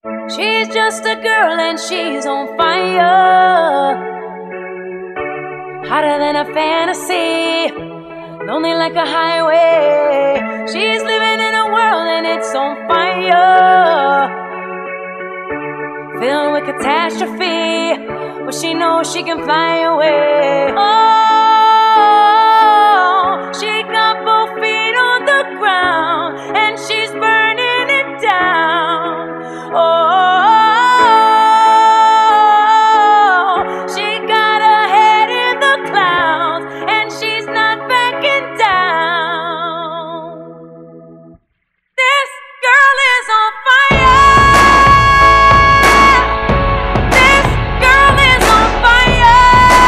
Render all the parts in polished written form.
She's just a girl and she's on fire, hotter than a fantasy, lonely like a highway. She's living in a world and it's on fire, filled with catastrophe, but she knows she can fly away. Oh, she got both feet on the ground and she's burning it down. Oh, she got her head in the clouds and she's not backing down. This girl is on fire. This girl is on fire.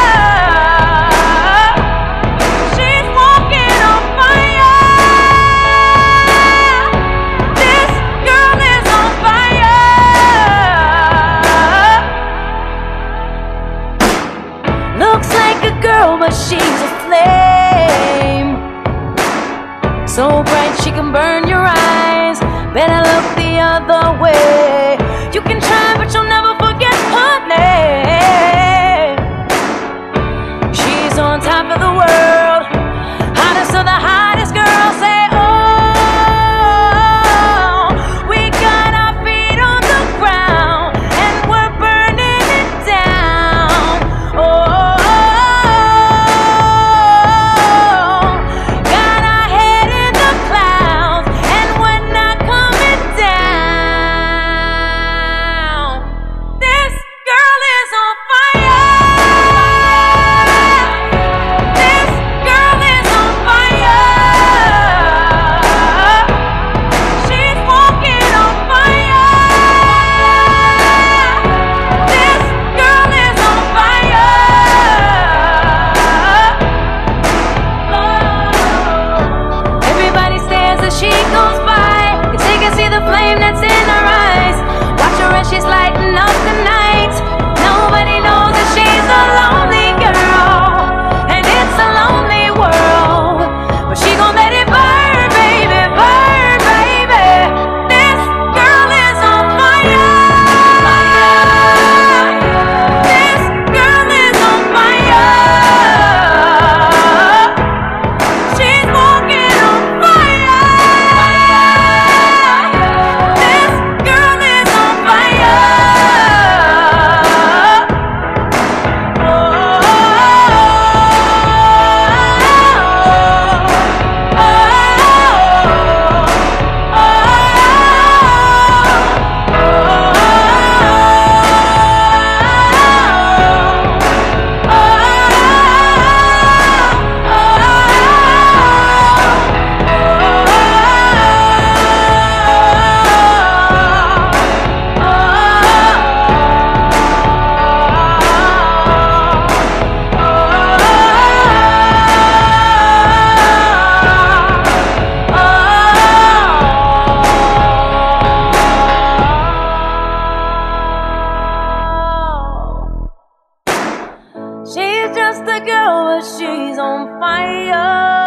She's walking on fire. This girl is on fire. Looks like a girl, but she's a flame, so bright she can burn your eyes. Better look the other way. You can try, but you'll never forget her name. She's on top of the world, hottest of the hottest girls. Say, oh, we got our feet on the ground and we're burning it down. Oh, got our head in the clouds and we're not coming down. This girl is on fire. This girl is on fire. She's walking on fire. This girl is on fire. Everybody stares as she goes by, 'cause they can see the flame that's in her eyes. Watch her as she's lighting up the night. Nobody knows that she's a lonely girl, and it's a lonely world, but she gon' let it burn, baby, burn, baby. This girl is on fire. This girl is on fire. She's walking on fire. This girl is on fire. She's just a girl, but she's on fire.